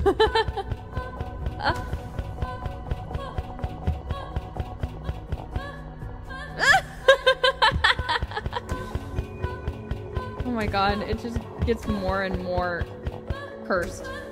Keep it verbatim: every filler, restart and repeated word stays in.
Oh my god, it just gets more and more cursed.